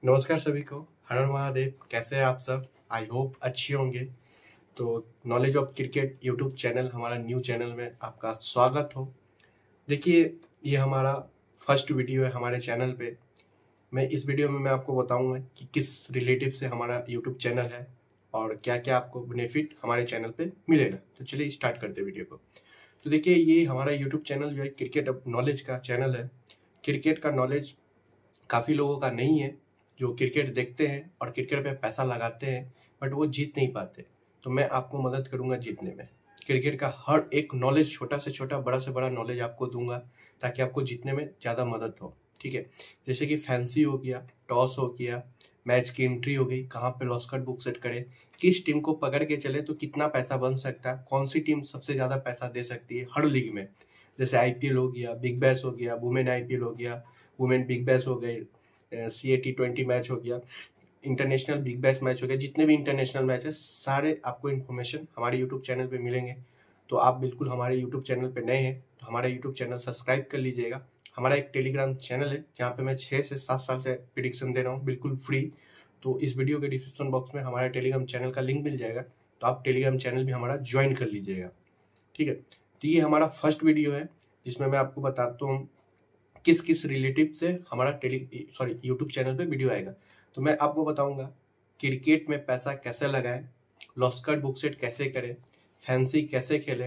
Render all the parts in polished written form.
नमस्कार सभी को। हर हर महादेव। कैसे हैं आप सब? आई होप अच्छे होंगे। तो knowledge of cricket YouTube channel, हमारा न्यू चैनल में आपका स्वागत हो। देखिए, ये हमारा फर्स्ट वीडियो है हमारे चैनल पे। मैं इस वीडियो में मैं आपको बताऊंगा कि किस रिलेटिव से हमारा यूट्यूब चैनल है और क्या क्या आपको बेनिफिट हमारे चैनल पे मिलेगा। तो चलिए स्टार्ट करते हैं वीडियो को। तो देखिए, ये हमारा यूट्यूब चैनल जो है क्रिकेट नॉलेज का चैनल है। क्रिकेट का नॉलेज काफ़ी लोगों का नहीं है, जो क्रिकेट देखते हैं और क्रिकेट पे पैसा लगाते हैं बट वो जीत नहीं पाते। तो मैं आपको मदद करूंगा जीतने में। क्रिकेट का हर एक नॉलेज, छोटा से छोटा बड़ा से बड़ा नॉलेज आपको दूंगा ताकि आपको जीतने में ज़्यादा मदद हो। ठीक है, जैसे कि फैंसी हो गया, टॉस हो गया, मैच की एंट्री हो गई, कहाँ पे लॉस कट बुक सेट करें, किस टीम को पकड़ के चले तो कितना पैसा बन सकता है, कौन सी टीम सबसे ज़्यादा पैसा दे सकती है हर लीग में। जैसे आईपीएल हो गया, बिग बैश हो गया, वुमेन आईपीएल हो गया, वुमेन बिग बैश हो गई, CA T20 मैच हो गया, इंटरनेशनल बिग बैश मैच हो गया, जितने भी इंटरनेशनल मैच है सारे आपको इन्फॉर्मेशन हमारे यूट्यूब चैनल पे मिलेंगे। तो आप बिल्कुल हमारे यूट्यूब चैनल पे नए हैं तो हमारा यूट्यूब चैनल सब्सक्राइब कर लीजिएगा। हमारा एक टेलीग्राम चैनल है जहाँ पे मैं 6 से 7 साल से प्रिडिक्शन दे रहा हूँ, बिल्कुल फ्री। तो इस वीडियो के डिस्क्रिप्शन बॉक्स में हमारे टेलीग्राम चैनल का लिंक मिल जाएगा, तो आप टेलीग्राम चैनल भी हमारा ज्वाइन कर लीजिएगा। ठीक है, तो ये हमारा फर्स्ट वीडियो है जिसमें मैं आपको बताता हूँ किस किस रिलेटिव से हमारा यूट्यूब चैनल पे वीडियो आएगा। तो मैं आपको बताऊंगा क्रिकेट में पैसा कैसे लगाएं, लॉस कट बुक सेट कैसे करें, फैंसी कैसे खेलें,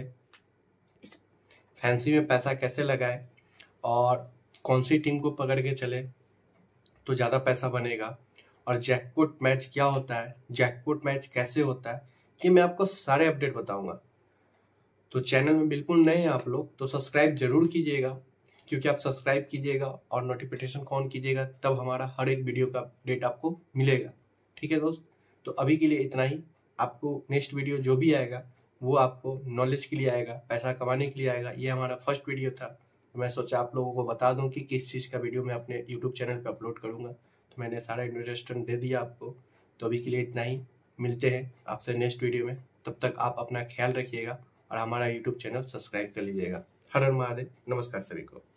फैंसी में पैसा कैसे लगाएं और कौन सी टीम को पकड़ के चले तो ज़्यादा पैसा बनेगा, और जैकपॉट मैच क्या होता है, जैकपॉट मैच कैसे होता है, ये मैं आपको सारे अपडेट बताऊंगा। तो चैनल में बिल्कुल नए हैं आप लोग तो सब्सक्राइब जरूर कीजिएगा, क्योंकि आप सब्सक्राइब कीजिएगा और नोटिफिकेशन को ऑन कीजिएगा तब हमारा हर एक वीडियो का अपडेट आपको मिलेगा। ठीक है दोस्त, तो अभी के लिए इतना ही। आपको नेक्स्ट वीडियो जो भी आएगा वो आपको नॉलेज के लिए आएगा, पैसा कमाने के लिए आएगा। ये हमारा फर्स्ट वीडियो था, तो मैं सोचा आप लोगों को बता दूं कि किस चीज़ का वीडियो मैं अपने यूट्यूब चैनल पर अपलोड करूँगा। तो मैंने सारा इंट्रोडक्शन दे दिया आपको। तो अभी के लिए इतना ही, मिलते हैं आपसे नेक्स्ट वीडियो में। तब तक आप अपना ख्याल रखिएगा और हमारा यूट्यूब चैनल सब्सक्राइब कर लीजिएगा। हर हर महादेव। नमस्कार सभी को।